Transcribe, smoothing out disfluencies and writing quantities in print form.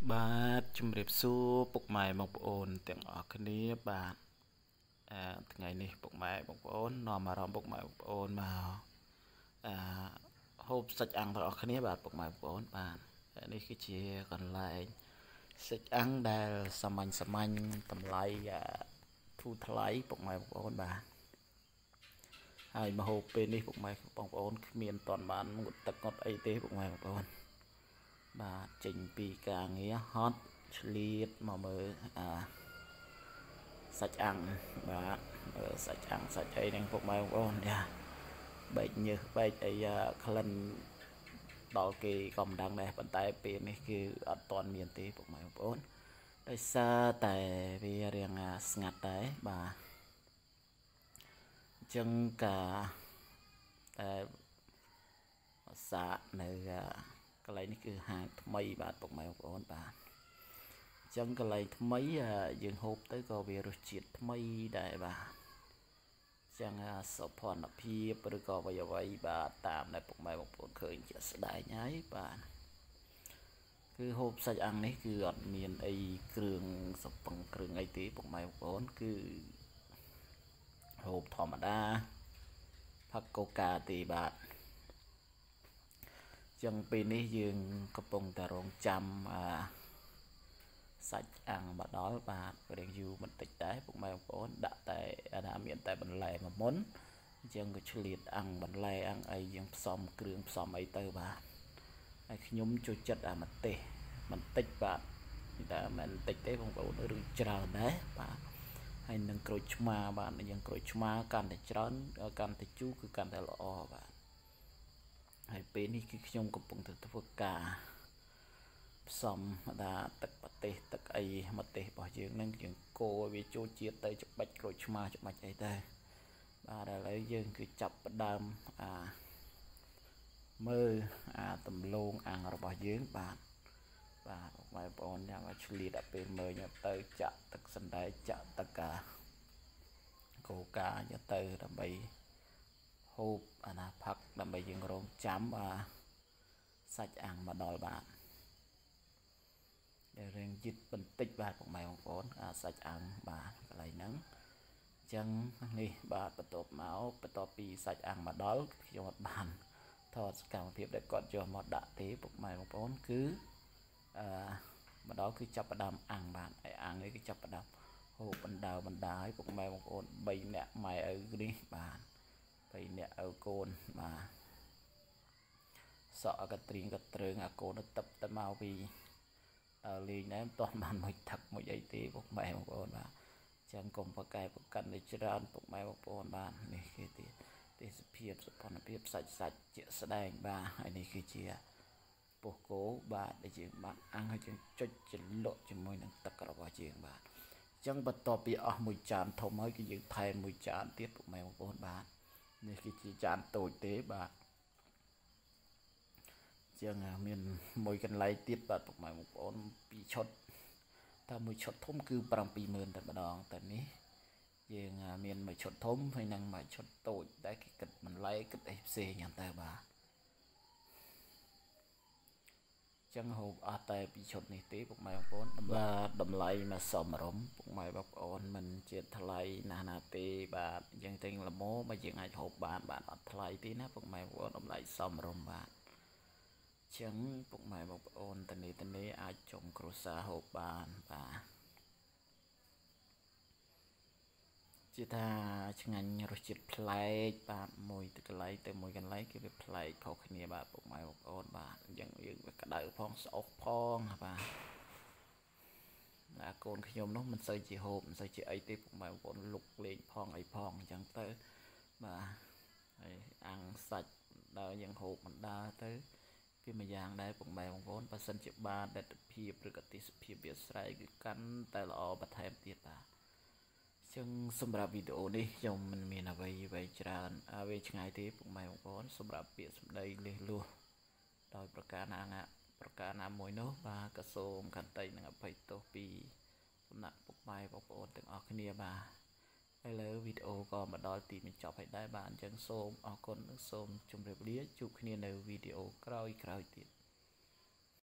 បាទជំរាបសួរពុកម៉ែបងប្អូនទាំងអស់គ្នាបាទថ្ងៃនេះពុកម៉ែបងប្អូននាំអារម្មណ៍ពុកម៉ែបងប្អូនមកហូបសាច់អាំងទាំងអស់គ្នាបាទពុកម៉ែបងប្អូនបាទនេះគឺជាកន្លែងសាច់អាំងដែលសាមញ្ញតម្លៃធូរថ្លៃពុកម៉ែបងប្អូនបាទហើយមកហូបពេលនេះពុកម៉ែបងប្អូនគ្មានតន់បានងុតទឹកងុតអីទេពុកម៉ែបងប្អូនបាទចេញពីការងារហត់ឆ្លៀតមកមើលសាច់អាំងបាទសាច់អាំងសាច់អីហ្នឹងពុកម៉ែបងប្អូនយ៉ាបែកញើសបែកអីក្លិនដល់គេក៏មិនដឹងដែរប៉ុន្តែពេលនេះគឺអត់ទាន់មានទេពុកម៉ែបងប្អូនដោយសារតែវារៀងស្ងាត់ដែរបាទអញ្ចឹងការតែសាកនៅកន្លែងនេះគឺហាងថ្មីបាទពុកម៉ែបងប្អូនបាទអញ្ចឹងកន្លែងថ្មីយើងហូបទៅក៏វារសជាតិថ្មីដែរបាទអញ្ចឹងសុភណភាពឬក៏អ្វីបាទតាមដែលពុកម៉ែបងប្អូនឃើញជាក់ស្ដែងហើយបាទគឺហូបសាច់អាំងនេះគឺអត់មានអីគ្រឿងសពឹងគ្រឿងអីទេពុកម៉ែបងប្អូនគឺហូបធម្មតាផឹកកូកាទេបាទចឹងពេលនេះយើងកំពុងតែរងចាំសាច់អាំងមកដល់បាទរៀងយូរបន្តិចដែរពុកម៉ែបងប្អូនដាក់តែមានតែបន្លែមួយមុនអញ្ចឹងក៏ឆ្លៀតអាំងបន្លែអាំងអីយើងផ្សំគ្រឿងផ្សំអីទៅបាទហើយខ្ញុំចូលចិត្តម្ទេសបន្តិចបាទតែមិនបន្តិចទេបងប្អូនឬច្រើនដែរបាទហើយនឹងក្រូចឆ្មាបាទយើងក្រូចឆ្មាកាន់តែច្រើនកាន់តែជូរគឺកាន់តែល្អបាទហើយពេលនេះគឺខ្ញុំកំពុងតែធ្វើការផ្សំទឹកម្ទេសទឹកអីម្ទេសរបស់យើងហ្នឹងយើងកូរវាចូលជាតិទៅច្បាច់ក្រូចឆ្មាច្បាច់អីទៅបាទឥឡូវយើងគឺចាប់ផ្ដើមមើលដំឡូងអាំងរបស់យើងបាទបងប្អូនយ៉ាងឆ្លៀតដល់ពេលមើលយកទៅចាក់ទឹកសណ្តែកចាក់ទឹកកូកាយកទៅដើម្បីហូបផឹកដើម្បីយើងរងចាំសាច់អាំងមកដល់បាទរៀងយឺតបន្តិចបាទពុកម៉ែបងប្អូនសាច់អាំងបាទកន្លែងហ្នឹងអញ្ចឹងនេះបាទបន្ទាប់ពីសាច់អាំងមកដល់ខ្ញុំអត់បានថតសកម្មភាពដែលគាត់យកមកដាក់ទេពុកម៉ែបងប្អូនគឺមកដល់គឺចាប់ផ្ដើមអាំងបាទហើយអាំងនេះគឺចាប់ផ្ដើមហូបបណ្ដើឲ្យពុកម៉ែបងប្អូន3នាក់ម៉ែឪនេះបាទ3នាក់ឪកូនបាទសក់កត្រៀងកត្រើងកូនទៅទឹកទៅមកពីលេងដែរមិនទាន់បានមួយទឹកមួយអីទេពុកម៉ែបងប្អូនបាទចឹងកុំប្រកែប្រកាន់ទៅច្រើនពុកម៉ែបងប្អូនបាទនេះគឺទេសភាពសុខភាពសាច់ជាក់ស្ដែងបាទហើយនេះគឺជាពោះគោបាទដែលយើងបានអាំងហើយយើងចុចចលក់ជាមួយនឹងទឹករបស់យើងបាទអញ្ចឹងបន្ទាប់ពីអស់មួយចានធំហើយគឺយើងថែមមួយចានទៀតពុកម៉ែបងប្អូនបាទនេះគឺជាចានតូចទេបាទជាងមានមួយកន្លែងទៀតបាទពុកម៉ែបងប្អូនពីឈុតតែមួយឈុតធំគឺ70000តែម្ដងតែនេះយើងមានមួយឈុតធំហើយនិងមួយឈុតតូចតែគេគិតបន្លែគិតអីផ្សេងយ៉ាងទៅបាទចឹងហូបអស់តែពីឈុតនេះទេពុកម៉ែបងប្អូនតម្លៃមកសមរម្យពុកម៉ែបងប្អូនមិនជាថ្លៃណាទេបាទយើងតែល្មមមកយើងអាចហូបបានអត់ថ្លៃទេណាពុកម៉ែបងប្អូនតម្លៃសមរម្យបាទចឹងពុកម៉ែបងប្អូនតនីអាចចុងគ្រួសារហូបបានបាទជាថាឆ្ងាញ់រសជាតិប្លែកបាទមួយកន្លែងទៅមួយកន្លែងគឺវាប្លែកខុសគ្នាបាទពុកម៉ែបងប្អូនបាទយើងវាក្តៅផងស្អុកផងបាទកូនខ្ញុំនោះមិនសូវជាហូបមិនសូវជាអីទេពុកម៉ែបងប្អូនលុកលេងផងអីផងអញ្ចឹងទៅបាទហើយអាំងសាច់ដល់យើងហូបមិនដើរទៅវាមួយយ៉ាងដែរពុកម៉ែបងប្អូនបើសិនជាបានលទ្ធភាពឬក៏ទេសភាពវាស្រែកគឺកាន់តែល្អបន្ថែមទៀតបាទចឹងសម្រាប់វីដេអូនេះខ្ញុំមិនមានអ្វីច្រើនវាឆ្ងាយទេពុកម៉ែបងប្អូនសម្រាប់ពាក្យសម្ដីលឺលួសដោយប្រការណាមួយនោះបាទក៏សូមខន្តីនិងអភ័យទោសពីសំណាក់ពុកម៉ែបងប្អូនទាំងអស់គ្នាបាទឥឡូវវីដេអូក៏មកដល់ទីបញ្ចប់ហើយដែរបាទអញ្ចឹងសូមអរគុណនិងសូមជម្រាបលាជួបគ្នានៅវីដេអូក្រោយទៀត